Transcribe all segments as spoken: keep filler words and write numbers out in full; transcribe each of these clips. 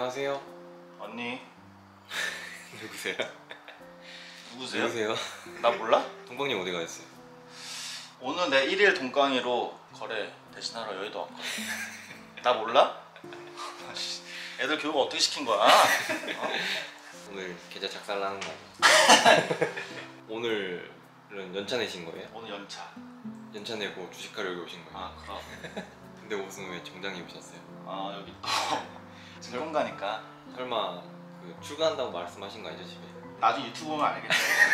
안녕하세요. 언니. 누구세요? 누구세요? 누구세요? 나 몰라? 동방님 어디 가셨어요? 오늘 내 일일 동강이로 거래 대신하러 여의도 왔거든. 나 몰라? 애들 교육 어떻게 시킨 거야? 어? 오늘 계좌 작살나는 거 아니에요? 오늘은 연차 내신 거예요? 오늘 연차. 연차 내고 주식하러 여기 오신 거예요? 아 그럼. 근데 옷은 왜 정장 입으셨어요? 아 여기 또 증권 가니까. 설마 그 출근한다고 말씀하신 거 아니죠 집에? 나중에 유튜브 보면 알겠지.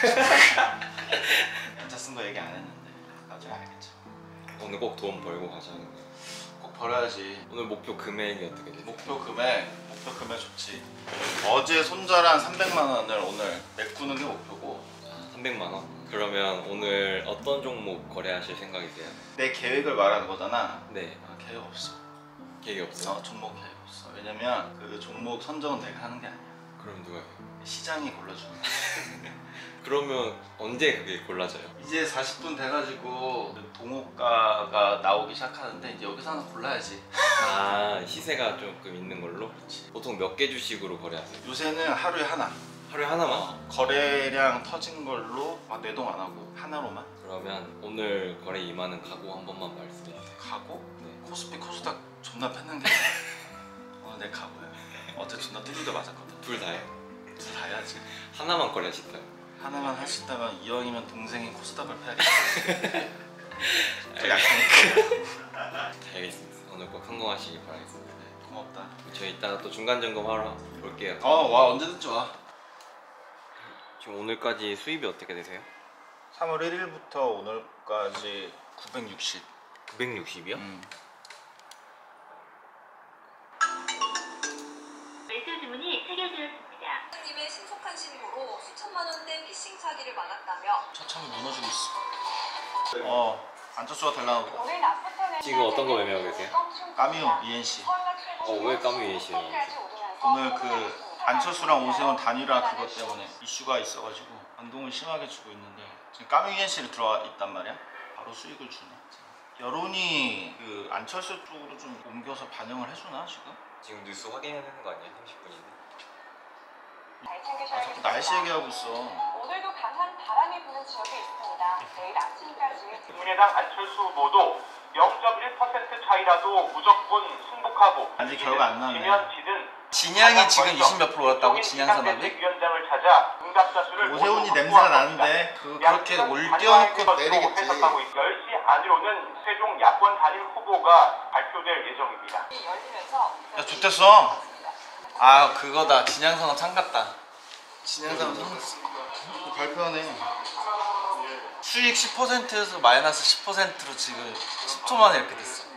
연차 쓴 거 얘기 안 했는데 나중에 알겠죠. 오늘 꼭 돈 벌고 가자는 거예요? 꼭 벌어야지. 오늘 목표 금액이 어떻게 되세요? 목표 금액, 목표 금액 좋지. 어제 손절한 삼백만 원을 오늘 메꾸는 게 목표고. 아, 삼백만 원? 그러면 오늘 어떤 종목 거래하실 생각이세요? 내 계획을 말하는 거잖아. 네. 아, 계획 없어. 계획이 없어요? 어, 종목 계획 없어. 왜냐면 그 종목 선정은 내가 하는 게 아니야. 그럼 누가 해요? 시장이 골라주는 거야. 그러면 언제 그게 골라져요? 이제 사십 분 돼가지고 동호가가 나오기 시작하는데 이제 여기서 하나 골라야지. 아, 시세가 조금 있는 걸로? 그렇지. 보통 몇 개 주식으로 거래하세요? 요새는 하루에 하나. 하루에 하나만? 어, 거래량 터진 걸로 아, 내동 안 하고 하나로만. 그러면 오늘 거래 임하는 각오 한 번만 말씀해 주세요. 가고 네. 코스피 코스닥 존나 팼는 게 오늘 내 각오야. 어제 존나 뚜리도 맞았거든. 둘 다요? 둘 다 해야지. 하나만 거래하실까요? 하나만 할 수 있다면 이왕이면 동생인 코스닥을 패야겠다. 저 약하니까. 알겠습니다. 오늘 꼭 성공하시기 바라겠습니다. 네, 고맙다. 저희 이따가 또 중간 점검하러 볼게요. 어, 와 언제든지 와. 지금 오늘까지 수입이 어떻게 되세요? 삼월 일일부터 오늘까지 구백육십. 구백육십이요? 음. 매수 주문이 체결되었습니다. 님의 신속한 신고로 수천만 원대 피싱 사기를 막았다며 처참히 무너지고 있어. 어, 안철수가 달라고. 오늘 낮부터는 지금 어떤 거 매매하고 계세요? 까뮤 이엔씨. 어, 왜 까뮤 이엔씨예요? 오늘 그 안철수랑 오세훈 단일화 그것 때문에 이슈가 있어가지고 반동을 심하게 주고 있는데 지금 까뮤 이엔씨를 들어와 있단 말이야. 바로 수익을 주네. 여론이 그 안철수 쪽으로 좀 옮겨서 반영을 해주나 지금? 지금 뉴스 확인해야 되는 거 아니에요? 삼십 분인데. 아, 자꾸 날씨 얘기하고 있어. 오늘도 강한 바람이 부는 지역이 있습니다. 내일 아침까지 국민의당 안철수 후보도 영 점 일 퍼센트 차이라도 무조건 승복하고 아직 결과 안 나네. 지면 지든 진양이 지금 이십 몇 프로 올랐다고? 진양 산업이? 위원장을 찾아 응답자 수를 오세훈이 모두 냄새가 확보한 나는데 겁니다. 그 그렇게 양측은 올 단일화의 띄워놓고 것으로 내리겠지. 해석하고 있- 열 시 안으로는 최종 야권 단일 후보가 발표될 예정입니다. 열리면서 야 좋댔어. 아 그거다. 진양 산업 상갔다. 진양 산업 상갔어. 발표하네. 수익 십 퍼센트에서 마이너스 십 퍼센트로 지금 십 초 만에 이렇게 됐어.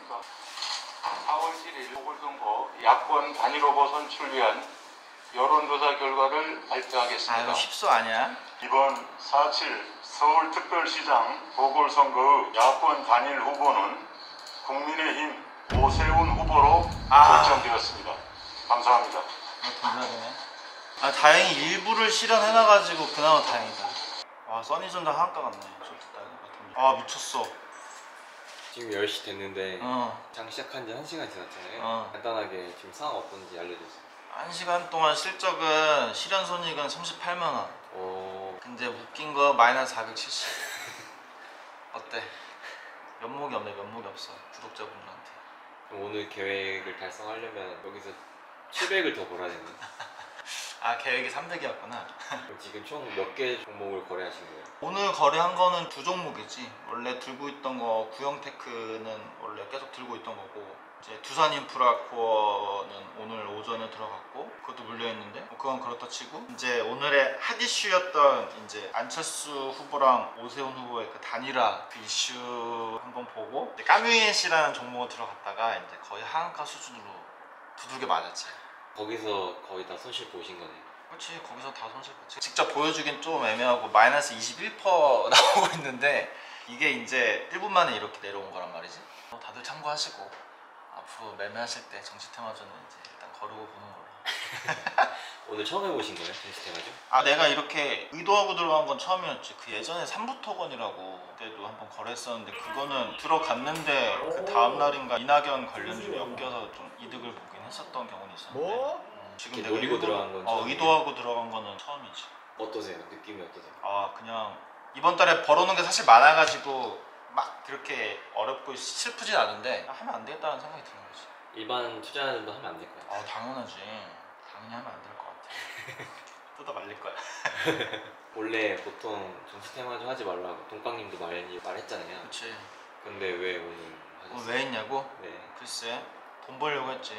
사월 칠일 보궐선거 야권 단일 후보 선출을 위한 여론조사 결과를 발표하겠습니다. 아 이거 휩소 아니야? 이번 사칠 서울특별시장 보궐선거의 야권 단일 후보는 국민의힘 오세훈 후보로 아. 결정되었습니다. 감사합니다. 아 감사하네. 아 다행히 일부를 실현해놔가지고 그나마 다행이다. 와 써니전자 한가 같네. 좋겠다. 아 미쳤어. 지금 열 시 됐는데 어. 장 시작한 지 한 시간 지났잖아요. 어. 간단하게 지금 상황 어떤지 알려주세요. 한 시간 동안 실적은 실현 손익은 삼십팔만 원. 오, 근데 웃긴 거 마이너스 사백칠십. 어때? 면목이 없네. 면목이 없어. 구독자분들한테. 그럼 오늘 계획을 달성하려면 여기서 칠백을 더 벌어야 되네. 아 계획이 삼백이었구나. 그럼 지금 총 몇 개 종목을 거래하신 거예요? 오늘 거래한 거는 두 종목이지. 원래 들고 있던 거 구형테크는 원래 계속 들고 있던 거고, 이제 두산인프라코어는 오늘 오전에 들어갔고 그것도 물려있는데 뭐 그건 그렇다 치고, 이제 오늘의 핫 이슈였던 이제 안철수 후보랑 오세훈 후보의 그 단일화 그 이슈 한번 보고, 까뮤이엔씨라는 종목을 들어갔다가 이제 거의 하한가 수준으로 두들겨 맞았지. 거기서 거의 다 손실 보신 거네요. 그렇지. 거기서 다 손실 봤지. 직접 보여주긴 좀 애매하고 마이너스 이십일 퍼센트 나오고 있는데 이게 이제 일 분 만에 이렇게 내려온 거란 말이지. 어, 다들 참고하시고 앞으로 매매하실 때 정시테마주는 이제 일단 거르고 보는 걸로. 오늘 처음 해보신 거예요? 정시테마주? 아 내가 이렇게 의도하고 들어간 건 처음이었지. 그 예전에 삼부토건이라고 그때도 한번 거래했었는데 그거는 들어갔는데 그 다음날인가 이낙연 관련주에 엮여서 좀 이득을 보긴 했었던 경우는 있었는데. 뭐? 음, 지금 이렇게 내가 노리고 일부러- 들어간 건 어, 처음이에요? 의도하고 들어간 거는 처음이지. 어떠세요? 느낌이 어떠세요? 아 그냥 이번 달에 벌어놓은 게 사실 많아가지고 막 그렇게 어렵고 슬프진 않은데 하면 안 되겠다는 생각이 드는 거지. 일반 투자자들도 하면 안 될 것 같아요. 아 당연하지. 당연히 하면 안 될 것 같아. 뜯어 말릴 거야. 원래 보통 정치 테마 좀 하지 말라고 동강님도 말, 말했잖아요. 그렇지. 근데 왜 오늘 하셨어요? 오늘 왜 했냐고? 네. 글쎄 돈 벌려고 했지.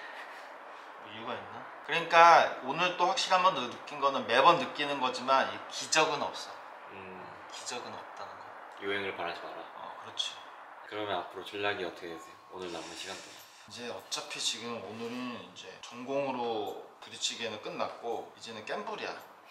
뭐 이유가 있나? 그러니까 오늘 또 확실히 한 번 더 느낀 거는 매번 느끼는 거지만 이 기적은 없어. 음, 기적은 없다는 거. 요행을 바라지 마라. 어 그렇지. 그러면 앞으로 전략이 어떻게 되세요? 오늘 남은 시간 동안. 이제 어차피 지금 오늘은 이제 전공으로 부딪히기에는 끝났고 이제는 갬블이야.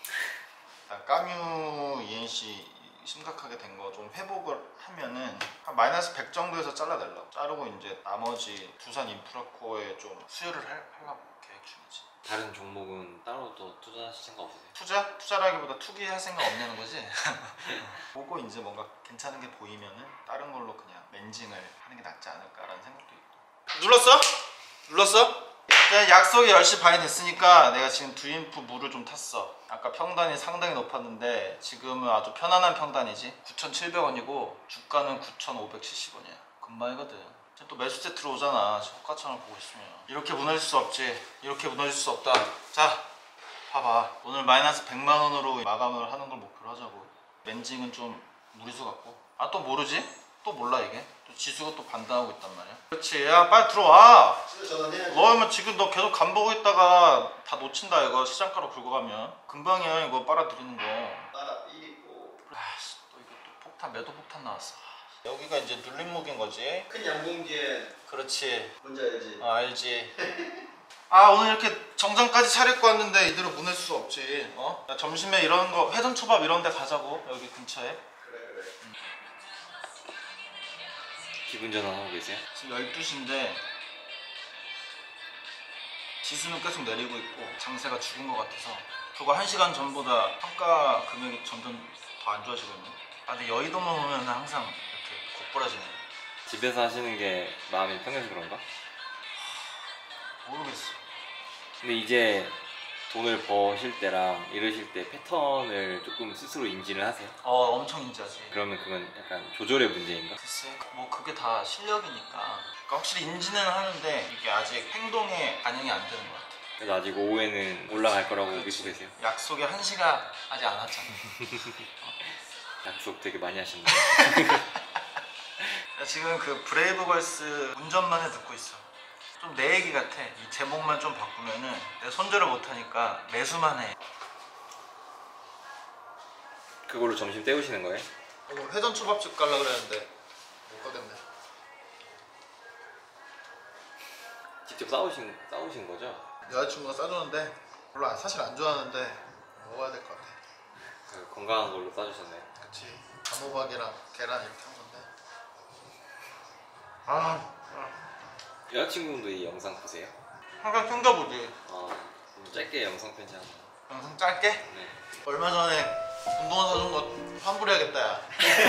일단 까뮤 이엔씨 심각하게 된 거 좀 회복을 하면은 한 마이너스 백 정도에서 잘라내려고. 자르고 이제 나머지 두산 인프라코어에 좀 수혈을 할, 하려고 계획 중이지. 다른 종목은 따로 또 투자하실 생각 없으세요? 투자? 투자라기보다 투기할 생각 없냐는 거지. 보고 이제 뭔가 괜찮은 게 보이면은 다른 걸로 그냥 멘징을 하는 게 낫지 않을까라는 생각도 있고. 눌렀어? 눌렀어? 그냥 약속이 열 시 반이 됐으니까 내가 지금 두인프 물을 좀 탔어. 아까 평단이 상당히 높았는데 지금은 아주 편안한 평단이지. 구천칠백 원이고 주가는 구천오백칠십 원이야. 금방이거든. 지금 또 매수세 들어오잖아. 호가창을 보고 있으면. 이렇게 무너질 수 없지. 이렇게 무너질 수 없다. 자 봐봐. 오늘 마이너스 백만 원으로 마감을 하는 걸 목표로 하자고. 멘징은 좀 무리수 같고. 아 또 모르지? 또 몰라 이게. 또 지수가 또 반등하고 있단 말이야. 그렇지. 야 빨리 들어와. 너면 지금 너 계속 간 보고 있다가 다 놓친다 이거. 시장가로 긁고 가면 금방이야 이거 빨아들이는 거. 나라 삐리고 아씨 또 이거 또 폭탄 매도 폭탄 나왔어. 여기가 이제 눌림목인 거지. 큰 양봉지에 그렇지. 뭔지 알지? 아 알지. 아 오늘 이렇게 정장까지 차려입고 왔는데 이대로 보낼 수 없지. 어? 야, 점심에 이런 거 회전초밥 이런 데 가자고. 여기 근처에. 그래 그래 기분 전환하고 계세요? 지금 열두 시인데 지수는 계속 내리고 있고 장세가 죽은 것 같아서 그거 한 시간 전보다 평가 금액이 점점 더 안 좋아지고 있네. 아 근데 여의도만 오면 항상 이렇게 곧부러지네. 집에서 하시는 게 마음이 편해서 그런가? 모르겠어. 근데 이제 돈을 버실 때랑 잃으실 때 패턴을 조금 스스로 인지를 하세요? 어 엄청 인지하지. 그러면 그건 약간 조절의 문제인가? 글쎄 뭐 그게 다 실력이니까. 그러니까 확실히 인지는 하는데 이게 아직 행동에 반영이 안 되는 것 같아. 그래도 아직 오후에는 올라갈 거라고 그렇지. 믿고 계세요? 약속의 한 시가 아직 안 왔잖아. 약속 되게 많이 하셨네요. 나 지금 그 브레이브걸스 운전만에 듣고 있어. 좀 내 얘기 같아. 이 제목만 좀 바꾸면은 내가 손절을 못하니까 매수만 해. 그걸로 점심 때우시는 거예요? 오늘 회전 초밥집 가려 그랬는데 못 가겠네. 직접 싸우신, 싸우신 거죠? 여자친구가 싸줬는데 별로 안- 사실 안 좋아하는데 먹어야 될 것 같아. 그 건강한 걸로 싸주셨나요? 그치. 단호박이랑 계란 이렇게 한 건데. 아, 아. 여자친구분도 이 영상 보세요? 항상 챙겨보지. 아, 좀 짧게 영상 편지 하나. 영상 짧게? 네. 얼마 전에 운동화 사준 거 환불해야겠다 야.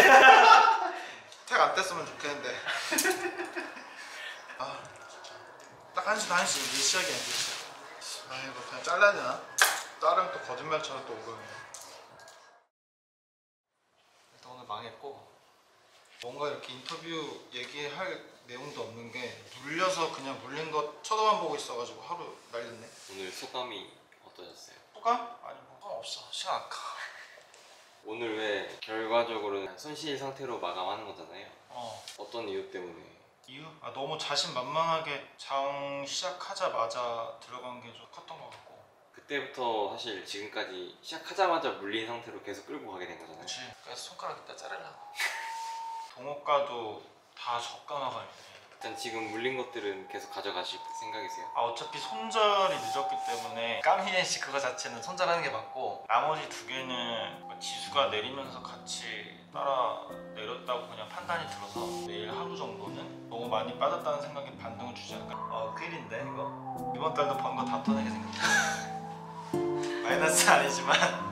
택 안 뗐으면 좋겠는데. 아 진짜 딱 한 시 반 시 이제 시작이야 이제. 아 이거 그냥 잘라야 되나? 자르면 또 거짓말처럼 또 오거든요. 일단 오늘 망했고 뭔가 이렇게 인터뷰 얘기할 내용도 없는 게 물려서 그냥 물린 거 쳐다만 보고 있어가지고 하루 날렸네. 오늘 소감이 어떠셨어요? 소감? 아니 뭐 소감 없어. 시간 아까. 오늘 왜 결과적으로 손실 상태로 마감하는 거잖아요. 어. 어떤 이유 때문에? 이유? 아 너무 자신만만하게 장 시작하자마자 들어간 게 좀 컸던 것 같고. 그때부터 사실 지금까지 시작하자마자 물린 상태로 계속 끌고 가게 된 거잖아요. 그렇지. 그래서 손가락 이따 자르려고. 동호가도 다 저가마가 있네. 일단 지금 물린 것들은 계속 가져가실 생각이세요? 아 어차피 손절이 늦었기 때문에 까미엔씨 그거 자체는 손절하는 게 맞고 나머지 두 개는 지수가 내리면서 같이 따라 내렸다고 그냥 판단이 들어서 내일 하루 정도는 너무 많이 빠졌다는 생각에 반등을 주지 않을까. 아 큰일인데 이거? 이번 달도 번 거 다 터내게 생겼다. 마이너스 아니지만